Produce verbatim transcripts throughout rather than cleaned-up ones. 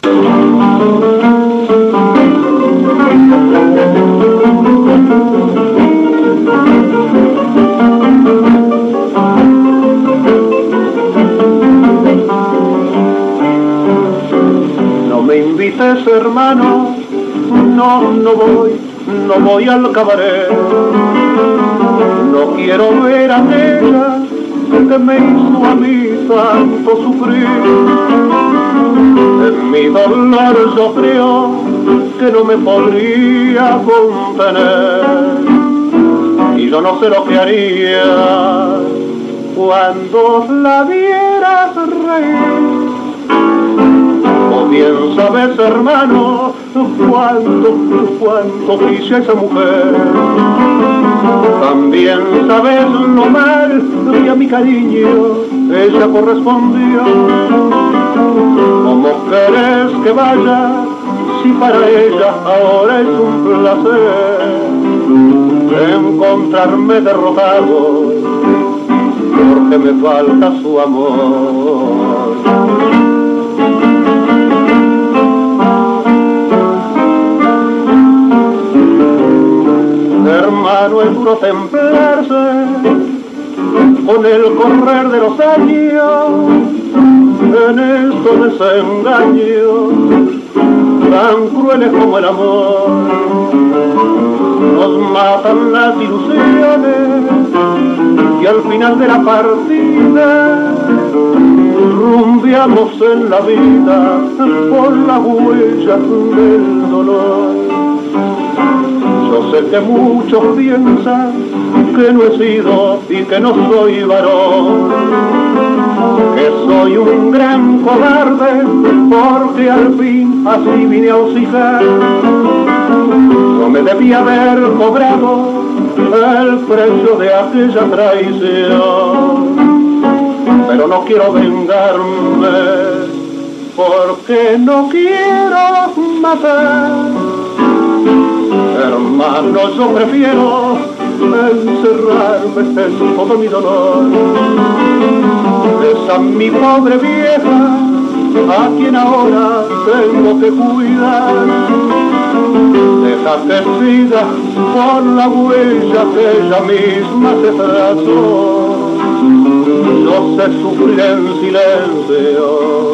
No me invites, hermano, no, no voy, no voy al cabaret. No quiero ver a aquella que me hizo a mí tanto sufrir. En mi dolor yo creo que no me podría contener, y yo no sé lo que haría cuando la vieras reír. O bien sabes, hermano, cuánto, cuánto quise a esa mujer. También sabes lo mal que a mi cariño ella correspondió. ¿Cómo querés que vaya si para ella ahora es un placer encontrarme derrotado porque me falta su amor? Hermano, es duro templarse con el correr de los años en estos desengaños tan crueles como el amor. Nos matan las ilusiones y al final de la partida rumbeamos en la vida por las huellas del dolor. Yo sé que muchos piensan que no he sido y que no soy varón, que soy un gran cobarde porque al fin así vine a hocicar. No me debía haber cobrado el precio de aquella traición, pero no quiero vengarme porque no quiero matar. Hermano, yo prefiero encerrarme en todo mi dolor. Esa mi pobre vieja a quien ahora tengo que cuidar. Deja que siga por la huella que ella misma se trazó. Yo sé sufrir en silencio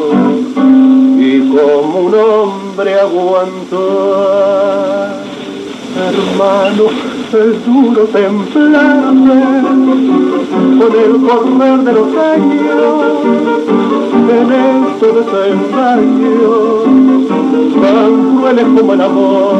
y como un hombre aguanto. Hermano, es duro templarse con el correr de los años en estos desengaños tan crueles como el amor.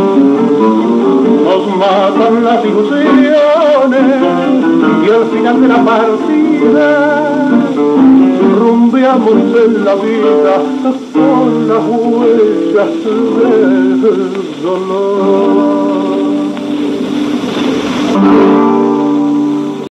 Nos matan las ilusiones y al final de la partida rumbeamos en la vida por las huellas del dolor.